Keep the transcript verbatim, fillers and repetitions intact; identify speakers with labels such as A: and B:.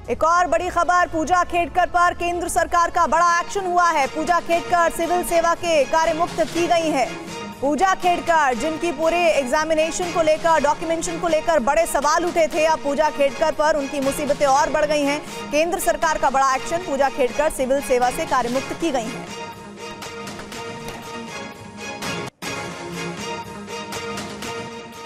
A: एक और बड़ी खबर, पूजा खेड़कर पर केंद्र सरकार का बड़ा एक्शन हुआ है। पूजा खेड़कर सिविल सेवा के कार्य मुक्त की गई है। पूजा खेड़कर जिनकी पूरे एग्जामिनेशन को लेकर, डॉक्यूमेंटेशन को लेकर बड़े सवाल उठे थे, अब पूजा खेड़कर पर उनकी मुसीबतें और बढ़ गई हैं। केंद्र सरकार का बड़ा एक्शन, पूजा खेड़कर सिविल सेवा से कार्य मुक्त की गई हैं।